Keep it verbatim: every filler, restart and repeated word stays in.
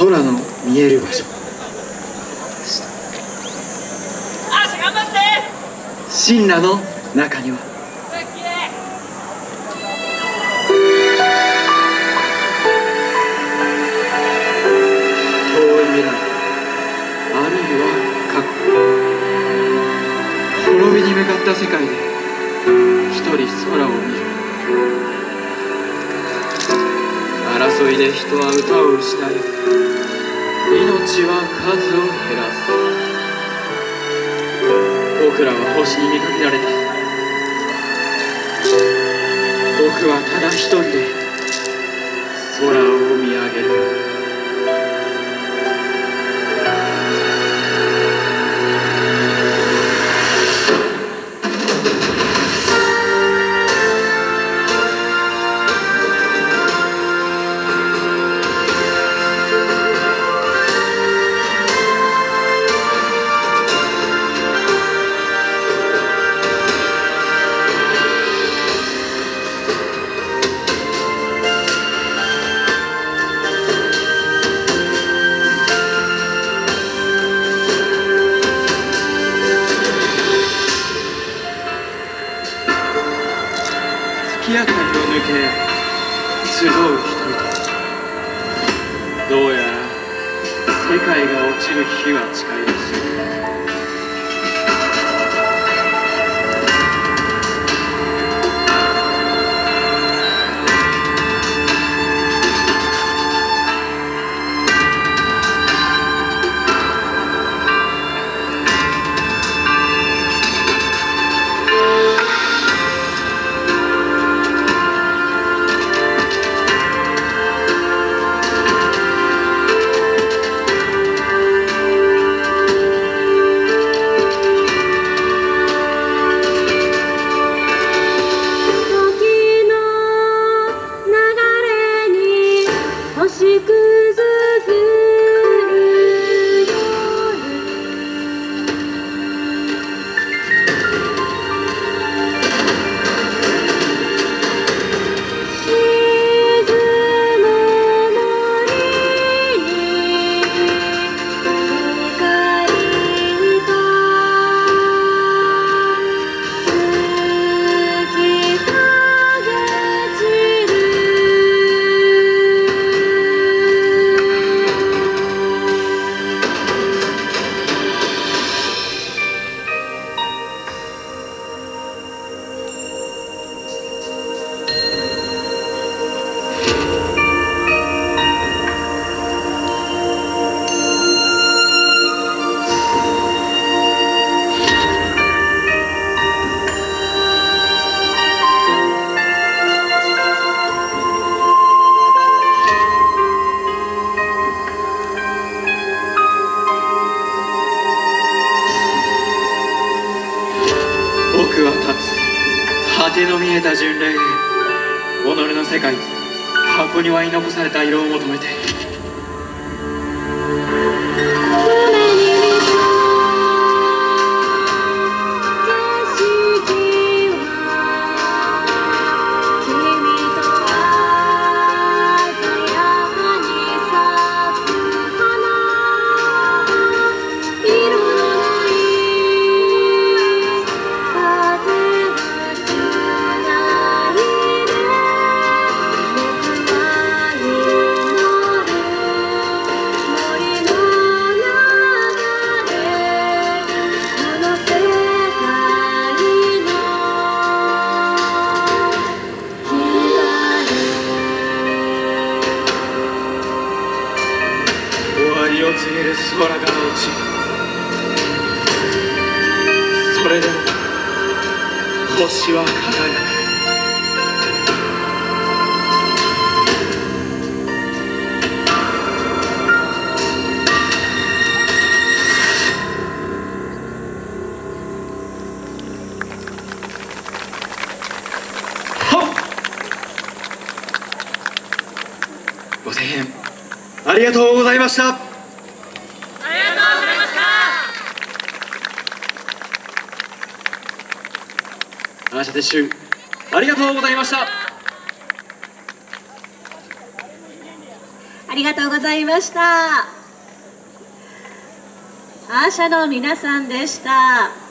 空の見える場所、神羅の中には遠い未来、あるいは過去、滅びに向かった世界で一人空を見る。争いで人は歌を失い、命は数を減らす。僕らは星に見かけられた。僕はただ一人で空を見上げる。月明かりを抜け集う人々、どうやら世界が落ちる日は近いらしい。僕は立つ果ての見えた巡礼へ、己の世界、箱に割り残された色を求めて。を告げる空が落ち、それでも星は輝く。ご声援ありがとうございました。アーシャ撤収ありがとうございました。 あありがとうございました。アーシャの皆さんでした。